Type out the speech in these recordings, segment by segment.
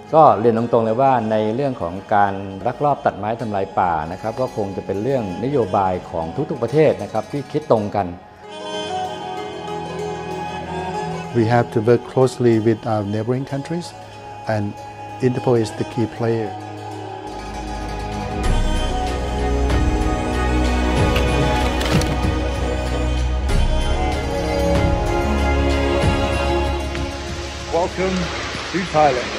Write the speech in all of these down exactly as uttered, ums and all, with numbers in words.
ก็เรียนตรงๆเลยว่าในเรื่องของการลักลอบตัดไม้ทำลายป่านะครับก็คงจะเป็นเรื่องนโยบายของทุกๆประเทศนะครับที่คิดตรงกัน We have to work closely with our neighboring countries, and Interpol is the key player. Welcome to Thailand.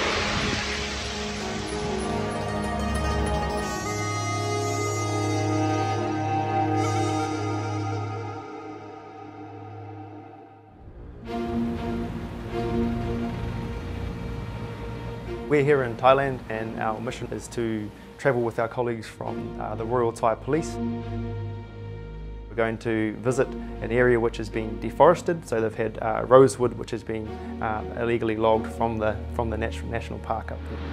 We're here in Thailand and our mission is to travel with our colleagues from uh, the Royal Thai Police. We're going to visit an area which has been deforested, so they've had uh, rosewood which has been uh, illegally logged from the, from the national, national park up here.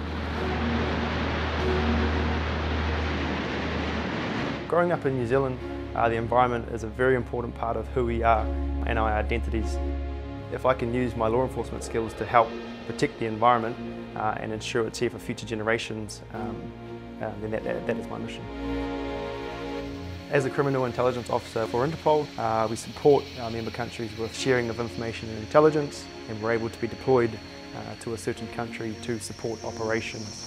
Growing up in New Zealand, uh, the environment is a very important part of who we are and our identities. If I can use my law enforcement skills to help protect the environment uh, and ensure it's here for future generations, um, uh, then that, that, that is my mission. As a criminal intelligence officer for Interpol, uh, we support our member countries with sharing of information and intelligence, and we're able to be deployed uh, to a certain country to support operations.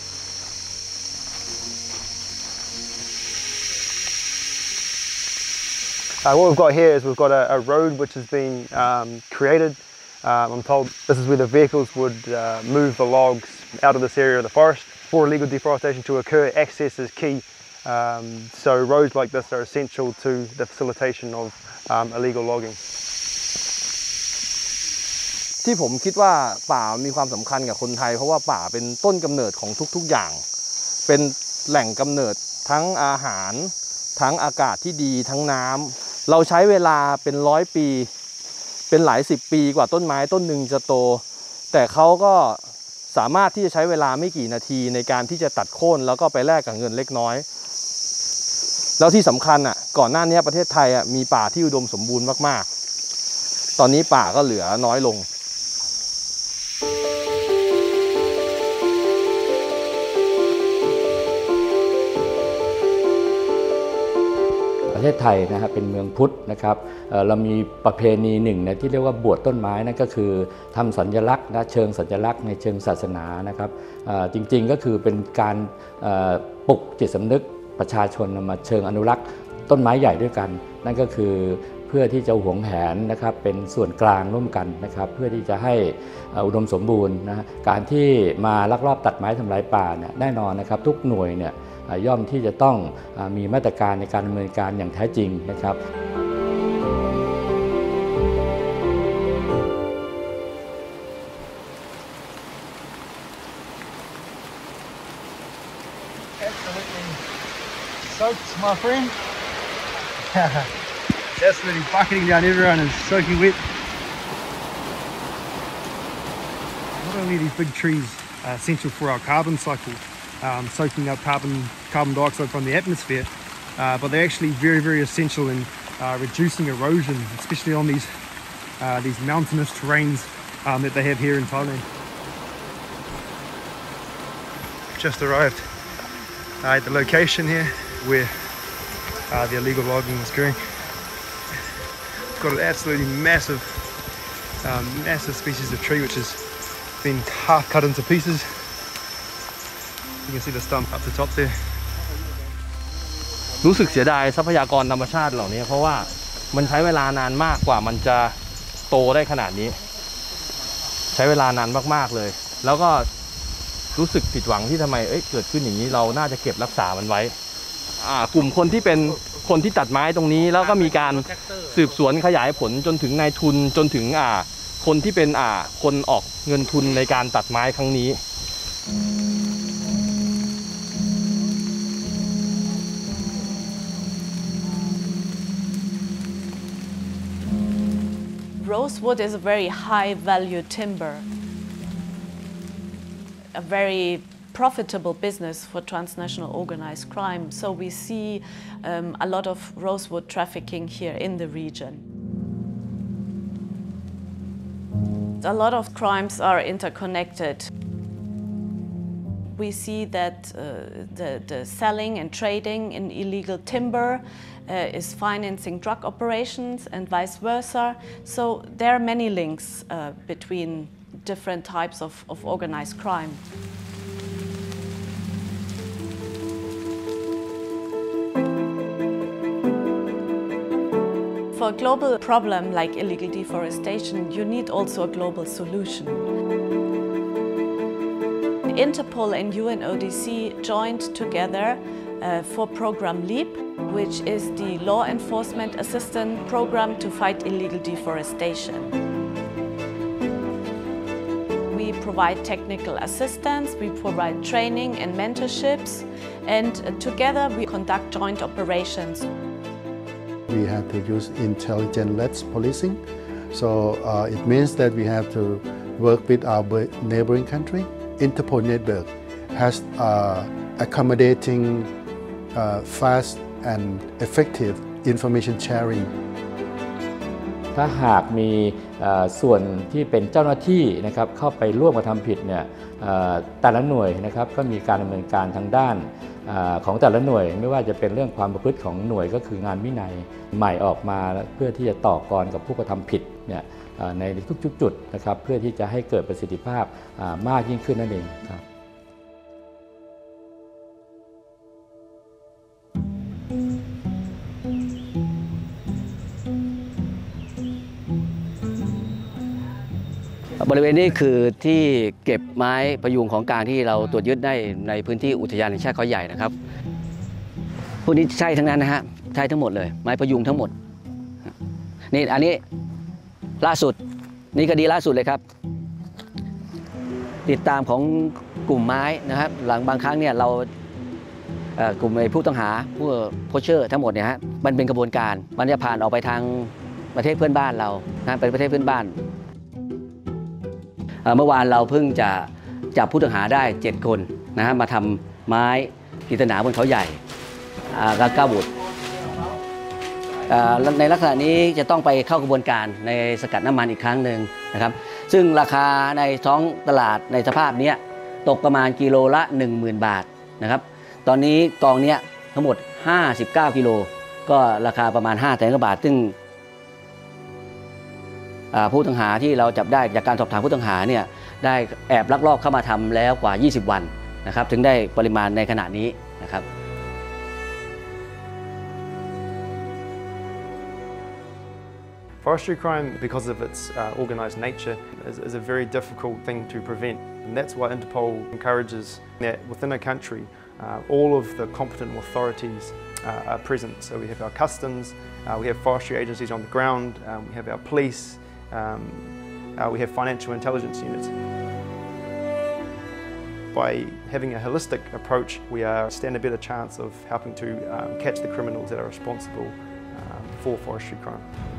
Uh, what we've got here is we've got a, a road which has been um, created. Um, I'm told this is where the vehicles would uh, move the logs out of this area of the forest. For illegal deforestation to occur, access is key. Um, so roads like this are essential to the facilitation of um, illegal logging. ที่ผมคิดว่าป่ามีความสำคัญกับคนไทยเพราะว่าป่าเป็นต้นกำเนิดของทุกๆอย่างเป็นแหล่งกำเนิดทั้งอาหารทั้งอากาศที่ดีทั้งน้ำเราใช้เวลาเป็นร้อยปีเป็นหลายสิบปีกว่าต้นไม้ต้นหนึ่งจะโตแต่เขาก็สามารถที่จะใช้เวลาไม่กี่นาทีในการที่จะตัดโค่นแล้วก็ไปแลกกับเงินเล็กน้อยแล้วที่สำคัญอ่ะก่อนหน้านี้ประเทศไทยอ่ะมีป่าที่อุดมสมบูรณ์มากๆตอนนี้ป่าก็เหลือน้อยลงประเทศไทยนะครับเป็นเมืองพุทธนะครับเรามีประเพณีหนึ่งนะที่เรียกว่าบวชต้นไม้นั่นก็คือทำสัญลักษณ์นะเชิงสัญลักษณ์ในเชิงศาสนานะครับจริงๆก็คือเป็นการปลุกจิตสำนึกประชาชนมาเชิงอนุรักษ์ต้นไม้ใหญ่ด้วยกันนั่นก็คือเพื่อที่จะหวงแหนนะครับเป็นส่วนกลางร่วมกันนะครับเพื่อที่จะให้อุดมสมบูรณ์นะการที่มาลักลอบตัดไม้ทำลายป่าเนี่ยแน่นอนนะครับทุกหน่วยเนี่ยย่อมที่จะต้องมีมาตรการในการดำเนินการอย่างแท้จริงนะครับ Absolutely soaked, my friend. Absolutely bucketing down, everyone is soaking wet. Not only are these big trees are essential for our carbon cycle, um, soaking up carbon, carbon dioxide from the atmosphere, uh, but they're actually very, very essential in uh, reducing erosion, especially on these, uh, these mountainous terrains um, that they have here in Thailand. Just arrived uh, at the location here where uh, the illegal logging was occurring. It's got an absolutely massive, um, massive species of tree which has been half cut into pieces. You can see the stump up the top there. รู้สึกเสียดายทรัพยากรธรรมชาติเหล่านี้เพราะว่ามันใช้เวลานานมากกว่ามันจะโตได้ขนาดนี้ใช้เวลานานมากๆเลยแล้วก็รู้สึกผิดหวังที่ทำไมเอ้ยเกิดขึ้นอย่างนี้เราน่าจะเก็บรักษามันไว้กลุ่มคนที่เป็นคนที่ตัดไม้ตรงนี้แล้วก็มีการสืบสวนขยายผลจนถึงนายทุนจนถึงคนที่เป็นคนออกเงินทุนในการตัดไม้ครั้งนี้ Rosewood is a very high value timber, a very profitable business for transnational organized crime. So we see um, a lot of rosewood trafficking here in the region. A lot of crimes are interconnected. we see that uh, the, the selling and trading in illegal timber uh, is financing drug operations and vice versa. So there are many links uh, between different types of, of organized crime. For a global problem like illegal deforestation, you need also a global solution. Interpol and U N O D C joined together uh, for Program LEAP, which is the law enforcement assistance program to fight illegal deforestation. We provide technical assistance, we provide training and mentorships, and uh, together we conduct joint operations. We have to use intelligent-led policing, so uh, it means that we have to work with our neighboring country. Interpol network has uh, accommodating uh, fast and effective information sharing. ถ้าหากมีส่วนที่เป็นเจ้าหน้าที่นะครับเข้าไปร่วมกระทำผิดเนี่ยแต่ละหน่วยนะครับก็มีการดำเนินการทางด้านของแต่ละหน่วยไม่ว่าจะเป็นเรื่องความประพฤติของหน่วยก็คืองานวินัยใหม่ออกมาเพื่อที่จะต่อกรกับผู้กระทำผิดเนี่ยในทุกๆจุดนะครับเพื่อที่จะให้เกิดประสิทธิภาพมากยิ่งขึ้นนั่นเองครับบริเวณนี้คือที่เก็บไม้พยุงของกลางที่เราตรวจยึดได้ในพื้นที่อุทยานแห่งชาติเขาใหญ่นะครับพวกนี้ใช่ทั้งนั้นนะฮะใช่ทั้งหมดเลยไม้พยุงทั้งหมดนี่อันนี้ล่าสุดนี่คดีล่าสุดเลยครับติดตามของกลุ่มไม้นะครับหลังบางครั้งเนี่ยเรากลุ่มผู้ต้องหาผู้โพชเชอร์ทั้งหมดเนี่ยฮะมันเป็นกระบวนการมันจะผ่านออกไปทางประเทศเพื่อนบ้านเรานะเป็นประเทศเพื่อนบ้านเมื่อวานเราเพิ่งจะจับผู้ต้องหาได้เจ็ดคนนะฮะมาทำไม้ปริศนาบนเขาใหญ่กับก้าบุตรในลักษณะนี้จะต้องไปเข้ากระบวนการในสกัดน้ำมันอีกครั้งหนึ่งนะครับซึ่งราคาในท้องตลาดในสภาพนี้ตกประมาณกิโลละ หนึ่งหมื่น บาทนะครับตอนนี้กองนี้ทั้งหมดห้าสิบเก้ากิโลก็ราคาประมาณห้าแสนกว่าบาทซึ่งผู้ต้องหาที่เราจับได้จากการสอบถามผู้ต้องหาเนี่ยได้แอบลักลอบเข้ามาทำแล้วกว่ายี่สิบวันนะครับถึงได้ปริมาณในขณะนี้นะครับ Forestry crime, because of its uh, organised nature, is, is a very difficult thing to prevent. And that's why Interpol encourages that within a country, uh, all of the competent authorities uh, are present. So we have our customs, uh, we have forestry agencies on the ground, um, we have our police, um, uh, we have financial intelligence units. By having a holistic approach, we are stand a better chance of helping to um, catch the criminals that are responsible um, for forestry crime.